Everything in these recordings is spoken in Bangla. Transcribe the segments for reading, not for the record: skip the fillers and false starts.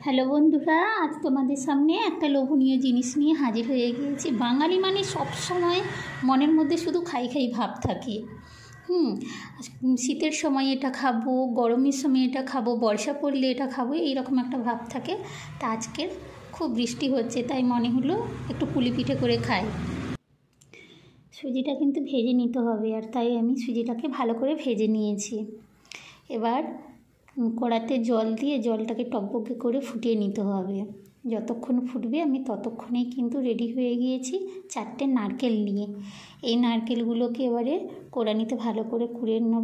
হ্যালো বন্ধুরা, আজ তোমাদের সামনে একটা লোভনীয় জিনিস নিয়ে হাজির হয়ে গিয়েছি। বাঙালি মানে সব সময় মনের মধ্যে শুধু খাই খাই ভাব থাকে। শীতের সময় এটা খাবো, গরমের সময় এটা খাবো, বর্ষা পড়লে এটা খাবো, এইরকম একটা ভাব থাকে। তা আজকের খুব বৃষ্টি হচ্ছে, তাই মনে হলো একটু পুলি পিঠে করে খাই। সুজিটা কিন্তু ভেজে নিতে হবে, আর তাই আমি সুজিটাকে ভালো করে ভেজে নিয়েছি। এবার কড়াতে জল দিয়ে জলটাকে টকবকে করে ফুটিয়ে নিতে হবে। যতক্ষণ ফুটবে আমি ততক্ষণেই কিন্তু রেডি হয়ে গিয়েছি 4টে নারকেল নিয়ে। এই নারকেলগুলোকে এবারে কোড়ানিতে ভালো করে কুড়ে নেব।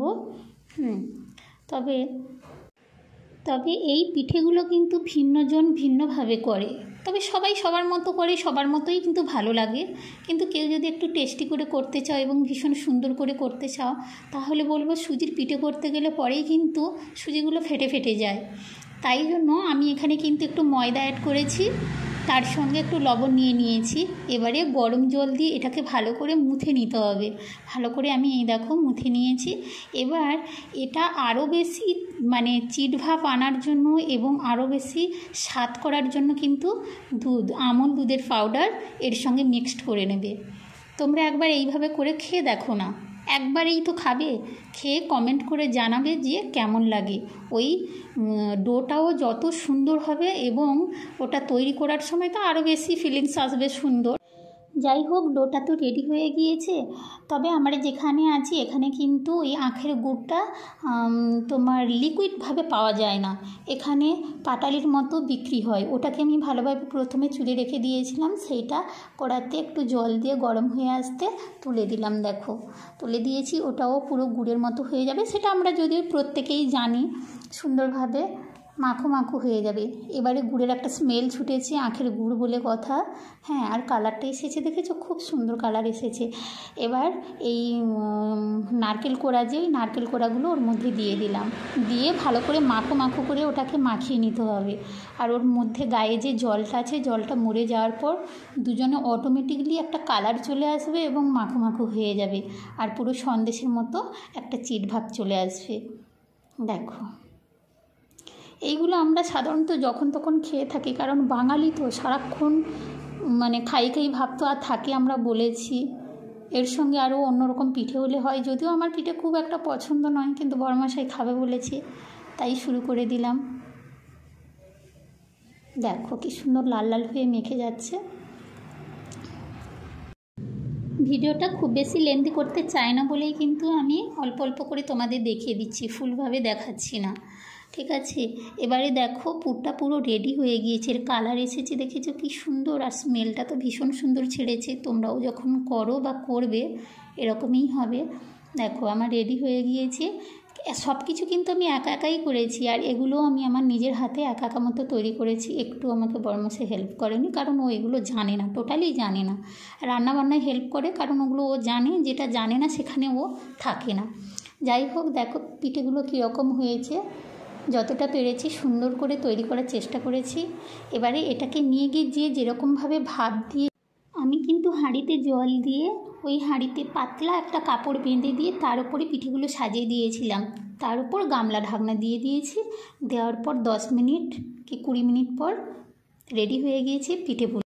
তবে এই পিঠেগুলো কিন্তু ভিন্নজন ভিন্নভাবে করে, তবে সবাই সবার মতো করে, সবার মতোই কিন্তু ভালো লাগে। কিন্তু কেউ যদি একটু টেস্টি করে করতে চাও এবং ভীষণ সুন্দর করে করতে চাও, তাহলে বলবো সুজির পিঠে করতে গেলে পরেই কিন্তু সুজিগুলো ফেটে ফেটে যায়। তাই জন্য আমি এখানে কিন্তু একটু ময়দা অ্যাড করেছি, তার সঙ্গে একটু লবণ নিয়ে নিয়েছি। এবারে গরম জল দিয়ে এটাকে ভালো করে মুথে নিতে হবে। ভালো করে আমি এই দেখো মুথে নিয়েছি। এবার এটা আরও বেশি চিট ভাব আনার জন্য এবং আরও বেশি স্বাদ করার জন্য কিন্তু আমুল দুধের পাউডার এর সঙ্গে মিক্সড করে নেবে। তোমরা একবার এইভাবে করে খেয়ে দেখো না, একবারেই তো খাবে, খেয়ে কমেন্ট করে জানাবে যে কেমন লাগে। ওই ডোটাও যত সুন্দর হবে এবং ওটা তৈরি করার সময় তো আরও বেশি ফিলিংস আসবে সুন্দর। যাই হোক, ডোটা তো রেডি হয়ে গিয়েছে। তবে আমরা যেখানে আছি এখানে কিন্তু ওই আখের গুড়টা তোমার লিকুইডভাবে পাওয়া যায় না, এখানে পাটালির মতো বিক্রি হয়। ওটাকে আমি ভালোভাবে প্রথমে চুলে রেখে দিয়েছিলাম, সেইটা কড়াতে একটু জল দিয়ে গরম হয়ে আসতে তুলে দিলাম। দেখো তুলে দিয়েছি, ওটাও পুরো গুড়ের মতো হয়ে যাবে। সেটা আমরা যদিও প্রত্যেকেই জানি, সুন্দরভাবে মাখো মাখো হয়ে যাবে। এবারে গুড়ের একটা স্মেল ছুটেছে, আখের গুড় বলে কথা। আর কালারটা এসেছে দেখেছো, খুব সুন্দর কালার এসেছে। এবার এই নারকেল কোড়া, যে নারকেল কোড়াগুলো ওর মধ্যে দিয়ে দিলাম, দিয়ে ভালো করে মাখো মাখো করে ওটাকে মাখিয়ে নিতে হবে। আর ওর মধ্যে গায়ে যে জলটা আছে, জলটা মরে যাওয়ার পর দুজনে অটোমেটিকলি একটা কালার চলে আসবে এবং মাখো মাখো হয়ে যাবে। আর পুরো সন্দেশের মতো একটা চিট ভাব চলে আসবে। দেখো, এইগুলো আমরা সাধারণত যখন তখন খেয়ে থাকি, কারণ বাঙালি তো সারাক্ষণ খাই খাই ভাব তো আর থাকে, আমরা বলেছি। এর সঙ্গে আরও অন্যরকম পিঠে হলে হয়, যদিও আমার পিঠে খুব একটা পছন্দ নয়, কিন্তু বড়মশাই খাবে বলেছে তাই শুরু করে দিলাম। দেখো কি সুন্দর লাল লাল হয়ে মেখে যাচ্ছে। ভিডিওটা খুব বেশি লেন্থি করতে চাই না বলেই কিন্তু আমি অল্প অল্প করে তোমাদের দেখিয়ে দিচ্ছি, ফুলভাবে দেখাচ্ছি না, ঠিক আছে। এবারে দেখো পুরটা পুরো রেডি হয়ে গিয়েছে, এর কালার এসেছে দেখেছো কি সুন্দর, আর স্মেলটা তো ভীষণ সুন্দর ছেড়েছে। তোমরাও যখন করো বা করবে এরকমই হবে। দেখো আমার রেডি হয়ে গিয়েছে। সব কিছু কিন্তু আমি একা একাই করেছি, আর এগুলো আমি আমার নিজের হাতে একা একা মতো তৈরি করেছি। একটু আমাকে বড়মশাই হেল্প করেনি, কারণ ও এগুলো জানে না, টোটালি জানে না। রান্নাবান্নায় হেল্প করে, কারণ ওগুলো ও জানে, যেটা জানে না সেখানে ও থাকে না। যাই হোক, দেখো পিঠেগুলো কীরকম হয়েছে। যতটা পেরেছি সুন্দর করে তৈরি করার চেষ্টা করেছি। এবারে এটাকে নিয়ে গিয়ে যেরকমভাবে ভাপ দিয়ে, আমি কিন্তু হাঁড়িতে জল দিয়ে ওই হাঁড়িতে পাতলা একটা কাপড় বেঁধে দিয়ে তার উপরে পিঠেগুলো সাজিয়ে দিয়েছিলাম। তার উপর গামলা ঢাকনা দিয়ে দিয়েছি। দেওয়ার পর 10 মিনিট কি 20 মিনিট পর রেডি হয়ে গিয়েছে পিঠে।